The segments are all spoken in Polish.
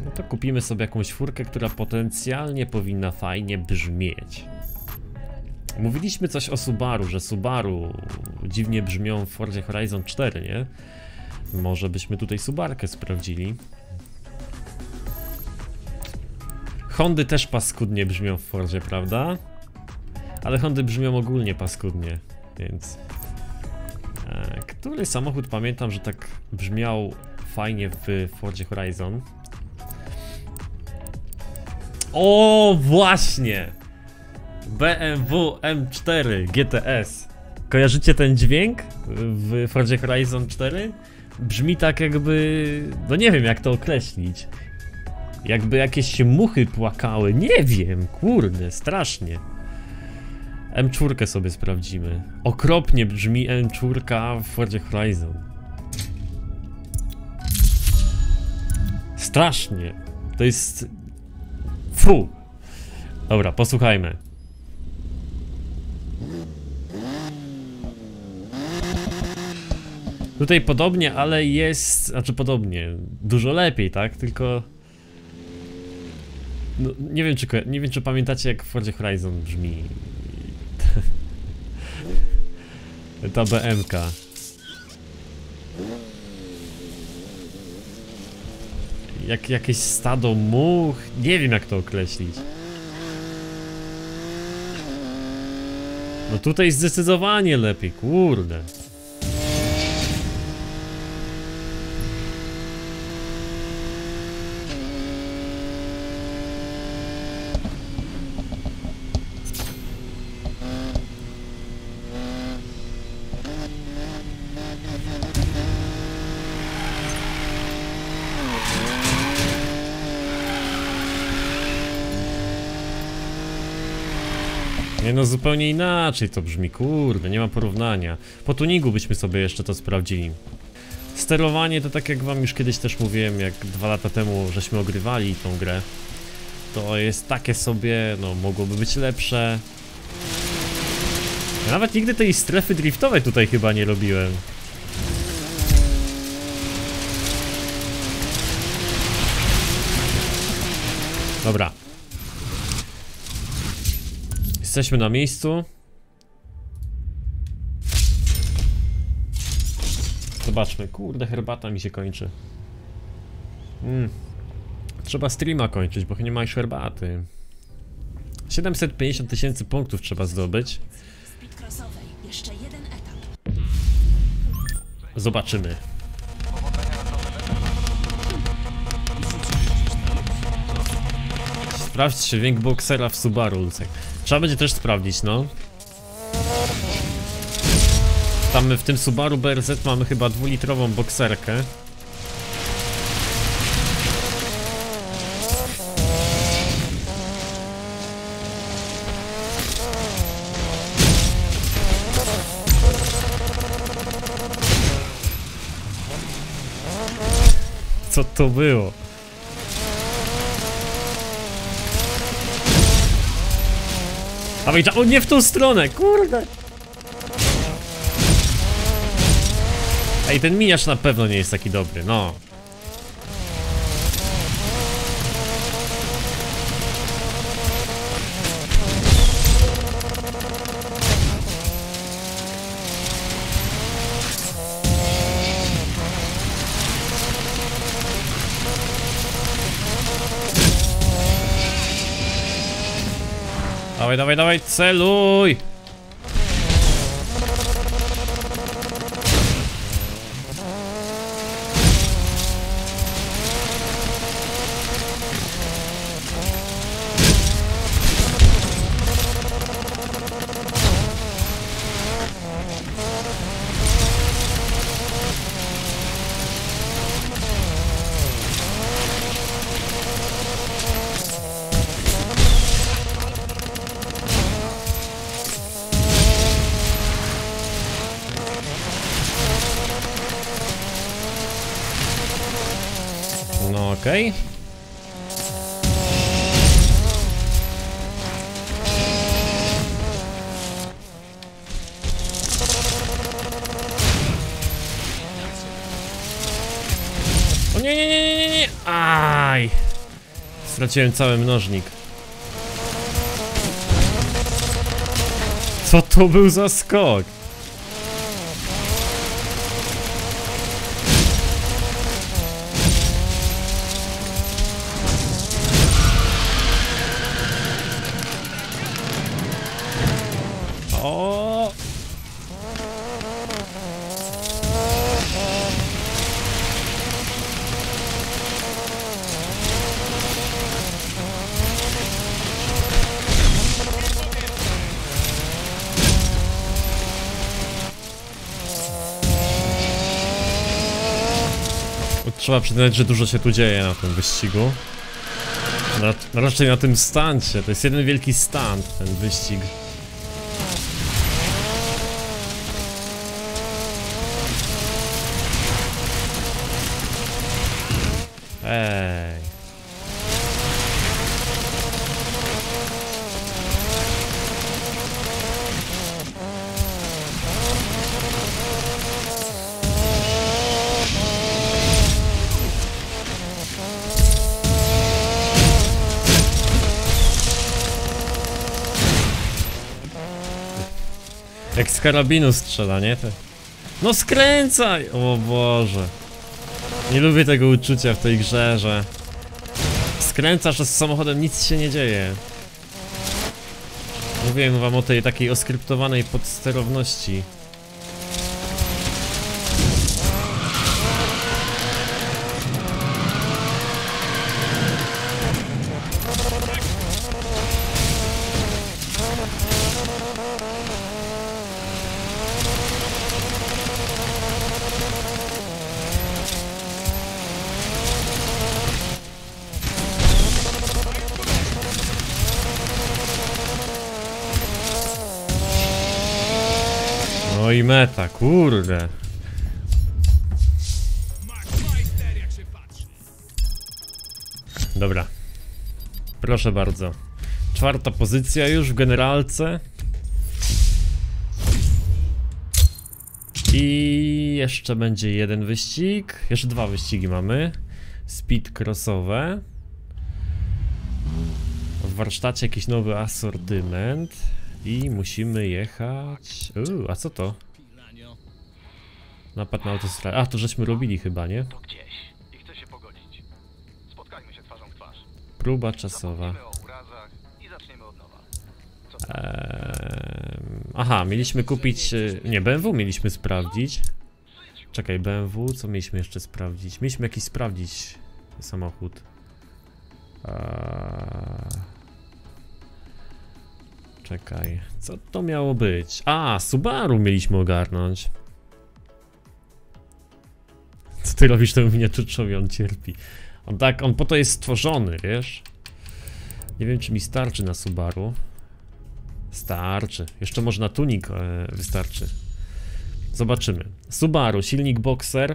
No to kupimy sobie jakąś furkę, która potencjalnie powinna fajnie brzmieć. Mówiliśmy coś o Subaru, że Subaru dziwnie brzmią w Forzie Horizon 4, nie? Może byśmy tutaj Subarkę sprawdzili. Hondy też paskudnie brzmią w Forzie, prawda? Ale Hondy brzmią ogólnie paskudnie, więc... Który samochód pamiętam, że tak brzmiał fajnie w Forzie Horizon? O, właśnie! BMW M4 GTS. Kojarzycie ten dźwięk w Forzie Horizon 4? Brzmi tak jakby... no nie wiem jak to określić. Jakby jakieś muchy płakały, nie wiem, kurde, strasznie. M4 sobie sprawdzimy. Okropnie brzmi M4 w Forzie Horizon. Strasznie. To jest... fu. Dobra, posłuchajmy. Tutaj podobnie, ale jest... znaczy podobnie, dużo lepiej, tak? Tylko... no, nie wiem czy pamiętacie jak w Forzie Horizon brzmi ta BMK. Jak jakieś stado much, nie wiem jak to określić. No tutaj zdecydowanie lepiej, kurde. Nie no, zupełnie inaczej to brzmi, kurde, nie ma porównania. Po tuningu byśmy sobie jeszcze to sprawdzili. Sterowanie to tak jak wam już kiedyś też mówiłem, jak 2 lata temu żeśmy ogrywali tą grę. To jest takie sobie, no mogłoby być lepsze. Ja nawet nigdy tej strefy driftowej tutaj chyba nie robiłem. Dobra. Jesteśmy na miejscu. Zobaczmy, kurde, herbata mi się kończy. Trzeba streama kończyć, bo nie ma już herbaty. 750 000 punktów trzeba zdobyć. Zobaczymy. Sprawdź dźwięk boksera w Subaru, Lucek. Trzeba będzie też sprawdzić, no. Tam w tym Subaru BRZ mamy chyba 2-litrową bokserkę. Co to było? Dawaj, o nie w tą stronę, kurde! Ej, ten miniacz na pewno nie jest taki dobry, no. Dawaj, dawaj, dawaj, celuj! No okej. O nie, nie, nie, nie, nie, nie. Aj. Straciłem cały mnożnik. Co to był za skok? O! Trzeba przyznać, że dużo się tu dzieje na tym wyścigu. Raczej na tym stuncie. To jest jeden wielki stunt, ten wyścig. Ej. Jak z karabinu strzela, nie? No skręcaj! O Boże. Nie lubię tego uczucia w tej grze, że skręcasz, a z samochodem nic się nie dzieje. Mówiłem wam o tej takiej oskryptowanej podsterowności. No i meta, kurde. Dobra. Proszę bardzo. 4. pozycja już w generalce. I jeszcze będzie jeden wyścig. Jeszcze 2 wyścigi mamy. Speed crossowe. W warsztacie jakiś nowy asortyment. I musimy jechać... a co to? Napad na autostradę. A, to żeśmy robili chyba, nie? To gdzieś i chcę się pogodzić. Spotkajmy się twarzą w twarz. Próba czasowa. Zapomnimy o urazach i zaczniemy od nowa. Aha, mieliśmy kupić... Nie, BMW mieliśmy sprawdzić. Czekaj, BMW, co mieliśmy jeszcze sprawdzić? Mieliśmy jakiś sprawdzić samochód. Czekaj, co to miało być? A, Subaru mieliśmy ogarnąć. Co ty robisz temu miniaturczowi? On cierpi. On po to jest stworzony, wiesz? Nie wiem, czy mi starczy na Subaru. Starczy. Jeszcze może na tuning wystarczy. Zobaczymy. Subaru, silnik Boxer.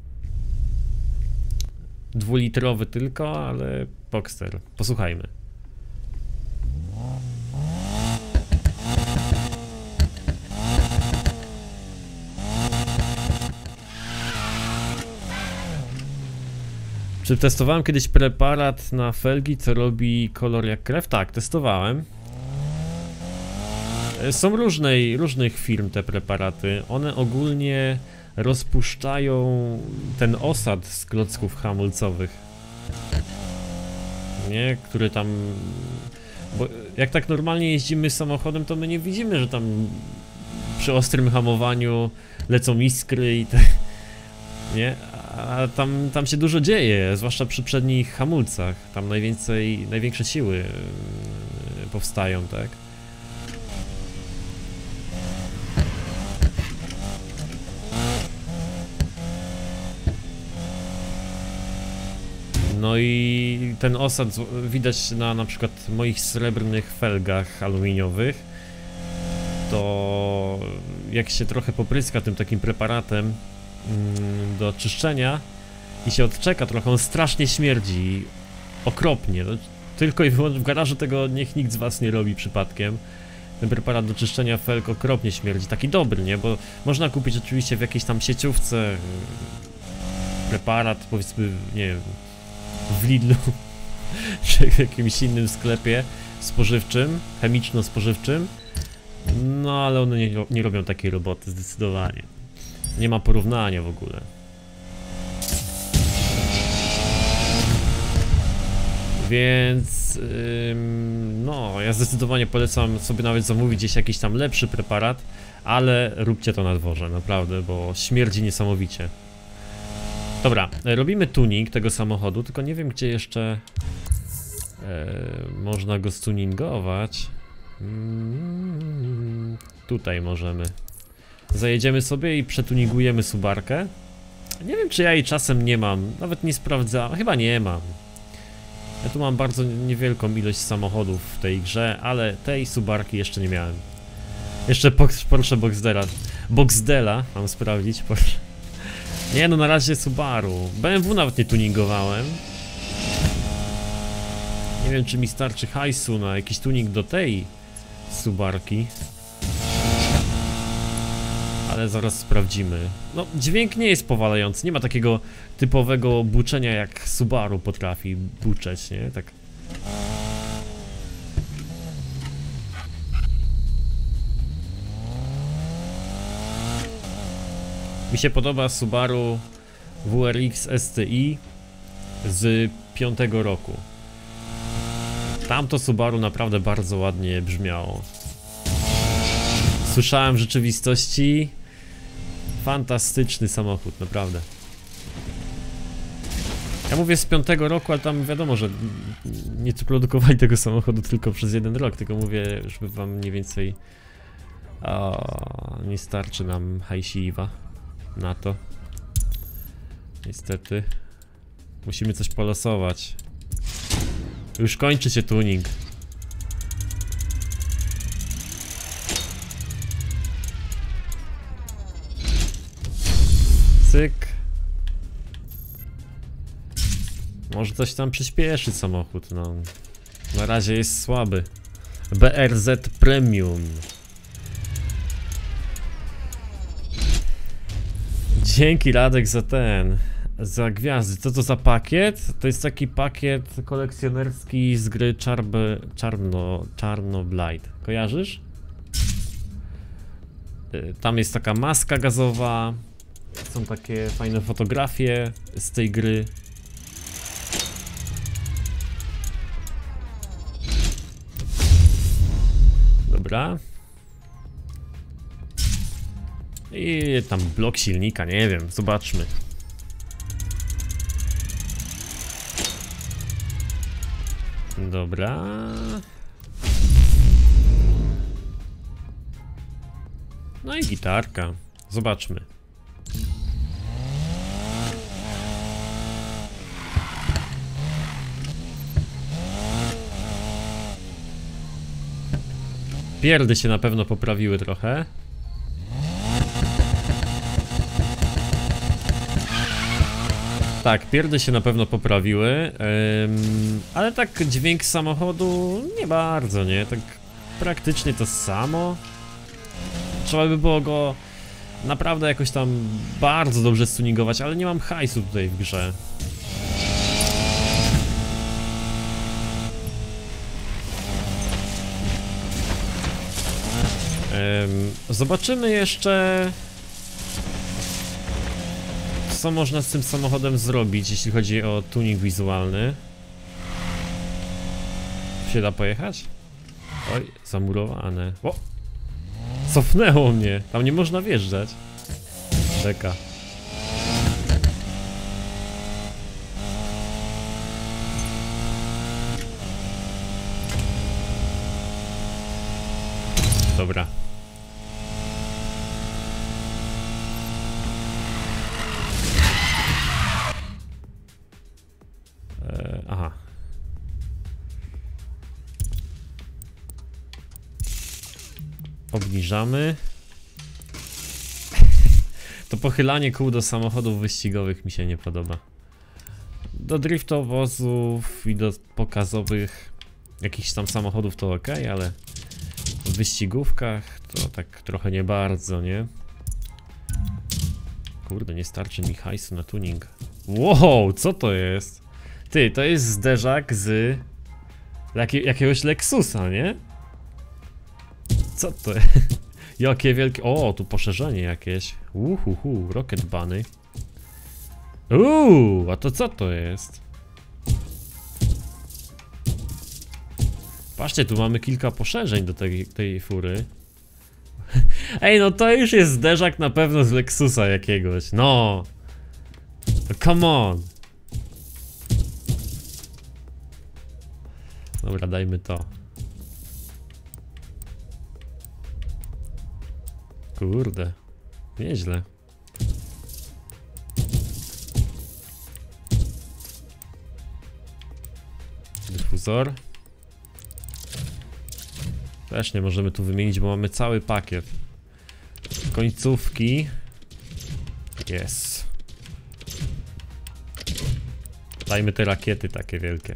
2-litrowy tylko, ale Boxer. Posłuchajmy. Czy testowałem kiedyś preparat na felgi, co robi kolor jak krew? Tak, testowałem. Są różnych firm te preparaty. One ogólnie rozpuszczają ten osad z klocków hamulcowych. Nie? Który tam... Bo jak tak normalnie jeździmy samochodem, to my nie widzimy, że tam przy ostrym hamowaniu lecą iskry i te... Nie? A tam się dużo dzieje, zwłaszcza przy przednich hamulcach. Tam największe siły powstają, tak? No i ten osad widać na przykład moich srebrnych felgach aluminiowych. To jak się trochę popryska tym takim preparatem do czyszczenia i się odczeka trochę, on strasznie śmierdzi. Okropnie. No, tylko i wyłącznie w garażu tego niech nikt z was nie robi przypadkiem. Ten preparat do czyszczenia felg okropnie śmierdzi. Taki dobry, nie? Bo można kupić oczywiście w jakiejś tam sieciówce preparat, powiedzmy, nie wiem, w Lidlu czy w jakimś innym sklepie spożywczym, chemiczno-spożywczym. No ale one nie robią takiej roboty zdecydowanie. Nie ma porównania w ogóle. Więc no, ja zdecydowanie polecam sobie nawet zamówić gdzieś jakiś tam lepszy preparat, ale róbcie to na dworze, naprawdę, bo śmierdzi niesamowicie. Dobra, robimy tuning tego samochodu, tylko nie wiem, gdzie jeszcze można go stuningować. Tutaj możemy. Zajedziemy sobie i przetuningujemy Subarkę. Nie wiem, czy ja jej czasem nie mam, nawet nie sprawdzałem, chyba nie mam. Ja tu mam bardzo niewielką ilość samochodów w tej grze, ale tej Subarki jeszcze nie miałem. Jeszcze Porsche Boxdela mam sprawdzić. Porsche. Nie no, na razie Subaru. BMW nawet nie tuningowałem. Nie wiem, czy mi starczy hajsu na jakiś tuning do tej Subarki. Ale zaraz sprawdzimy. No, dźwięk nie jest powalający, nie ma takiego typowego buczenia jak Subaru potrafi buczeć, nie? Tak. Mi się podoba Subaru WRX STI z 5 roku. Tamto Subaru naprawdę bardzo ładnie brzmiało. Słyszałem w rzeczywistości. Fantastyczny samochód, naprawdę. Ja mówię z 5 roku, ale tam wiadomo, że nie produkowali tego samochodu tylko przez 1 rok, tylko mówię, żeby wam mniej więcej nie starczy nam hajsiwa na to. Niestety. Musimy coś polosować. Już kończy się tuning. Cyk. Może coś tam przyspieszy samochód, no. Na razie jest słaby. BRZ Premium. Dzięki Radek za gwiazdy. Co to za pakiet? To jest taki pakiet kolekcjonerski z gry Czarnoblight. Kojarzysz? Tam jest taka maska gazowa. Są takie fajne fotografie z tej gry. Dobra. I tam blok silnika, nie wiem, zobaczmy. Dobra. No i gitarka. Zobaczmy. Pierdy się na pewno poprawiły trochę. Tak, pierdy się na pewno poprawiły, ale tak dźwięk samochodu nie bardzo, nie? Tak praktycznie to samo. Trzeba by było go naprawdę jakoś tam bardzo dobrze stuningować, ale nie mam hajsu tutaj w grze. Zobaczymy jeszcze, co można z tym samochodem zrobić, jeśli chodzi o tuning wizualny. Się da pojechać? Oj, zamurowane. O! Cofnęło mnie. Tam nie można wjeżdżać. Deka. Dobra. Aha. Obniżamy. To pochylanie kół do samochodów wyścigowych mi się nie podoba. Do driftowozów i do pokazowych jakichś tam samochodów to ok, ale w wyścigówkach to tak trochę nie bardzo, nie? Kurde, nie starczy mi hajsu na tuning. Wow, co to jest? Ty, to jest zderzak z jakiegoś Lexusa, nie? Co to? Jakie wielkie... O, tu poszerzenie jakieś. Rocket Bunny. A to co to jest? Patrzcie, tu mamy kilka poszerzeń do tej fury. Ej, no to już jest zderzak na pewno z Lexusa jakiegoś. No. Come on. Dobra, dajmy to. Kurde. Nieźle. Dyfuzor. Też nie możemy tu wymienić, bo mamy cały pakiet. Końcówki. Jest. Dajmy te rakiety takie wielkie.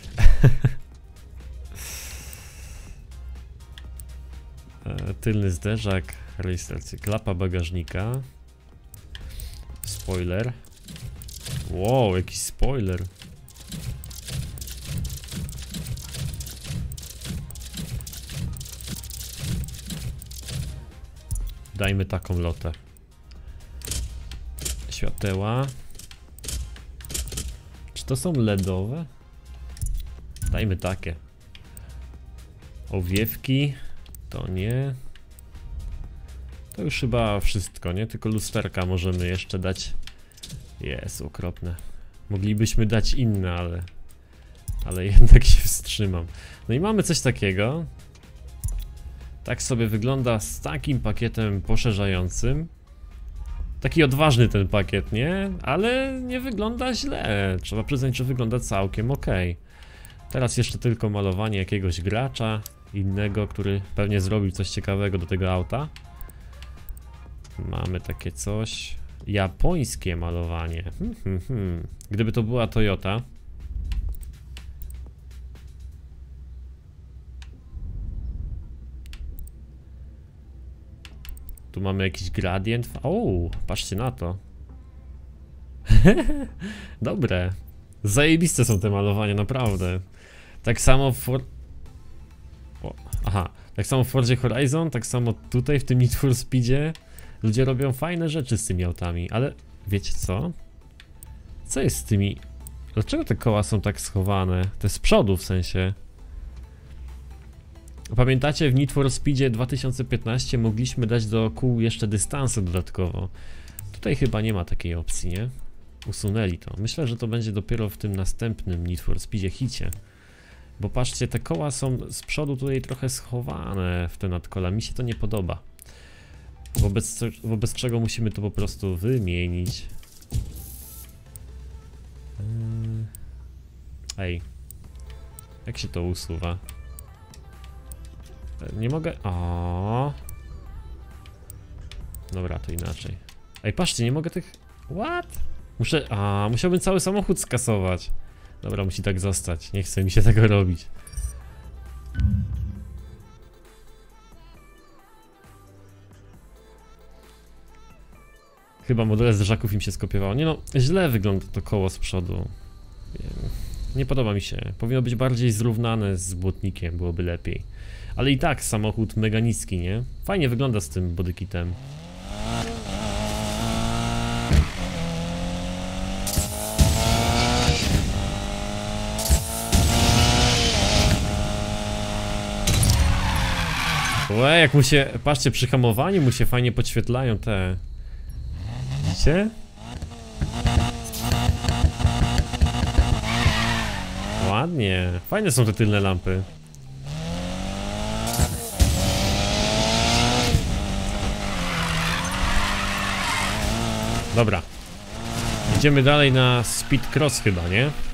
Tylny zderzak, rejestracja, klapa bagażnika. Spoiler. Wow, jakiś spoiler. Dajmy taką lotę. Świateła. Czy to są LEDowe? Dajmy takie. Owiewki. To nie. To już chyba wszystko, nie? Tylko lusterka możemy jeszcze dać. Jest okropne. Moglibyśmy dać inne, ale jednak się wstrzymam. No i mamy coś takiego. Tak sobie wygląda z takim pakietem poszerzającym. Taki odważny ten pakiet, nie? Ale nie wygląda źle. Trzeba przyznać, że wygląda całkiem ok. Teraz jeszcze tylko malowanie jakiegoś gracza innego, który pewnie zrobił coś ciekawego do tego auta. Mamy takie coś. Japońskie malowanie. Gdyby to była Toyota. Tu mamy jakiś gradient. O, patrzcie na to. Dobre. Zajebiste są te malowania, naprawdę. Tak samo w tak samo w Forzie Horizon, tak samo tutaj w tym Need for Speedzie ludzie robią fajne rzeczy z tymi autami, ale wiecie co? Co jest z tymi... Dlaczego te koła są tak schowane? Te z przodu w sensie. Pamiętacie, w Need for Speedzie 2015 mogliśmy dać do kół jeszcze dystansu dodatkowo. Tutaj chyba nie ma takiej opcji, nie? Usunęli to. Myślę, że to będzie dopiero w tym następnym Need for Speedzie hicie. Bo patrzcie, te koła są z przodu tutaj trochę schowane w te nadkola. Mi się to nie podoba. Wobec czego musimy to po prostu wymienić. Ej. Jak się to usuwa? Nie mogę... O. Dobra, to inaczej. Ej, patrzcie, nie mogę tych... What? Musiałbym cały samochód skasować. Dobra, musi tak zostać. Nie chce mi się tego robić. Chyba modele zderzaków im się skopiowało. Nie no, źle wygląda to koło z przodu. Nie podoba mi się. Powinno być bardziej zrównane z błotnikiem, byłoby lepiej. Ale i tak samochód mega niski, nie? Fajnie wygląda z tym bodykitem. Łe, jak mu się... Patrzcie, przy hamowaniu mu się fajnie podświetlają te... Widzicie? Ładnie. Fajne są te tylne lampy. Dobra. Idziemy dalej na Speed Cross chyba, nie?